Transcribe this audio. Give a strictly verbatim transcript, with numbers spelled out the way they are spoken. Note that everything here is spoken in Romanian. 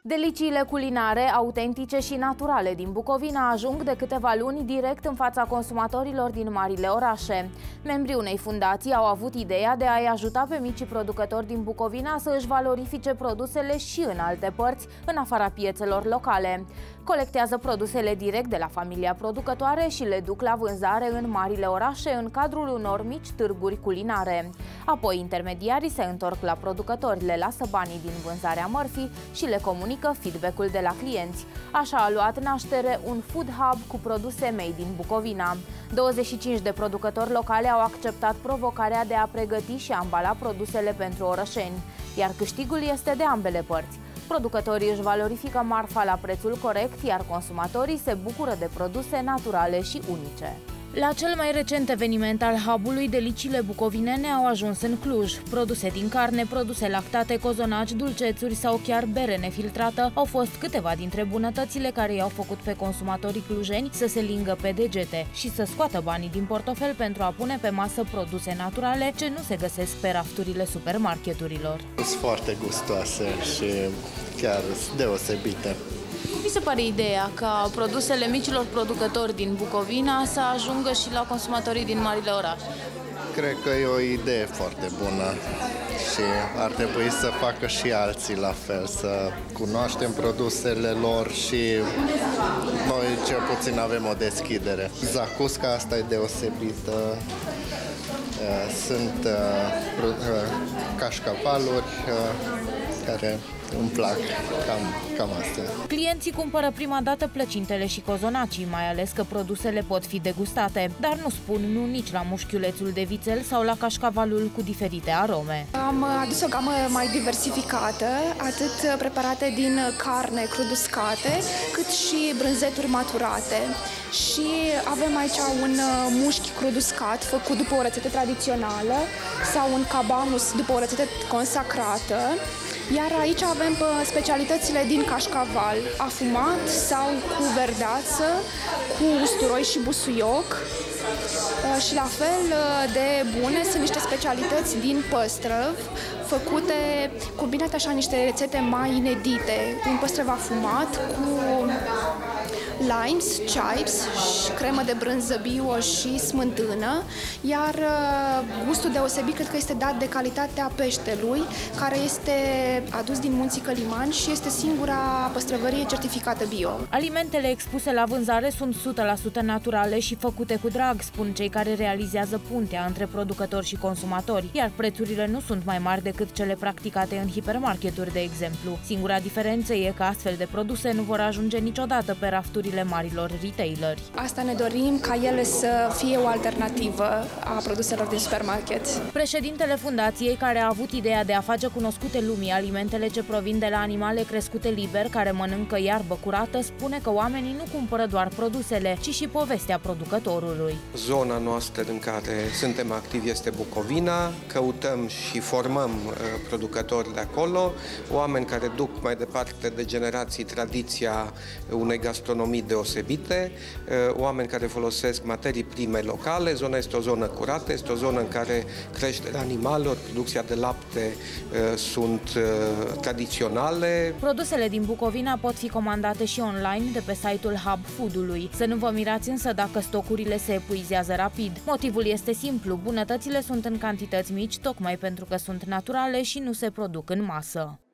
Deliciile culinare, autentice și naturale din Bucovina ajung de câteva luni direct în fața consumatorilor din marile orașe. Membrii unei fundații au avut ideea de a-i ajuta pe micii producători din Bucovina să își valorifice produsele și în alte părți, în afara piețelor locale. Colectează produsele direct de la familia producătoare și le duc la vânzare în marile orașe în cadrul unor mici târguri culinare. Apoi, intermediarii se întorc la producători, le lasă banii din vânzarea mărfii și le comunică feedback-ul de la clienți. Așa a luat naștere un food hub cu produse made in Bucovina. douăzeci și cinci de producători locale au acceptat provocarea de a pregăti și ambala produsele pentru orășeni, iar câștigul este de ambele părți. Producătorii își valorifică marfa la prețul corect, iar consumatorii se bucură de produse naturale și unice. La cel mai recent eveniment al hub-ului, deliciile bucovinene au ajuns în Cluj. Produse din carne, produse lactate, cozonaci, dulcețuri sau chiar bere nefiltrată au fost câteva dintre bunătățile care i-au făcut pe consumatorii clujeni să se lingă pe degete și să scoată banii din portofel pentru a pune pe masă produse naturale ce nu se găsesc pe rafturile supermarketurilor. Sunt foarte gustoase și chiar deosebite. Cum vi se pare ideea ca produsele micilor producători din Bucovina să ajungă și la consumatorii din marile orașe? Cred că e o idee foarte bună și ar trebui să facă și alții la fel, să cunoaștem produsele lor și noi cel puțin avem o deschidere. Zacusca asta e deosebită, sunt cașcavaluri care îmi plac, cam, cam astea. Clienții cumpără prima dată plăcintele și cozonacii, mai ales că produsele pot fi degustate, dar nu spun nu nici la mușchiulețul de vițel sau la cașcavalul cu diferite arome. Am adus o gamă mai diversificată, atât preparate din carne crud-uscate, cât și brânzeturi maturate. Și avem aici un mușchi crud-uscat făcut după o rețetă tradițională sau un cabanos după o rețetă consacrată. Iar aici avem specialitățile din cașcaval, afumat sau cu verdeață, cu usturoi și busuioc. Și la fel de bune sunt niște specialități din păstrăv, făcute, combinate așa niște rețete mai inedite. Un păstrăv afumat cu limes, chives, și cremă de brânză bio și smântână, iar gustul deosebit cred că este dat de calitatea peștelui, care este adus din munții Căliman și este singura păstrăvărie certificată bio. Alimentele expuse la vânzare sunt o sută la sută naturale și făcute cu drag, spun cei care realizează puntea între producători și consumatori, iar prețurile nu sunt mai mari decât cele practicate în hipermarketuri, de exemplu. Singura diferență e că astfel de produse nu vor ajunge niciodată pe rafturi marilor retaileri. Asta ne dorim, ca ele să fie o alternativă a produselor din supermarket. Președintele fundației, care a avut ideea de a face cunoscute lumii alimentele ce provin de la animale crescute liber, care mănâncă iarbă curată, spune că oamenii nu cumpără doar produsele, ci și povestea producătorului. Zona noastră în care suntem activi este Bucovina, căutăm și formăm uh, producători de acolo, oameni care duc mai departe de generații tradiția unei gastronomii deosebite, oameni care folosesc materii prime locale. Zona este o zonă curată, este o zonă în care creșterea animalelor, producția de lapte sunt tradiționale. Produsele din Bucovina pot fi comandate și online de pe site-ul Hub Food-ului. Să nu vă mirați însă dacă stocurile se epuizează rapid. Motivul este simplu, bunătățile sunt în cantități mici, tocmai pentru că sunt naturale și nu se produc în masă.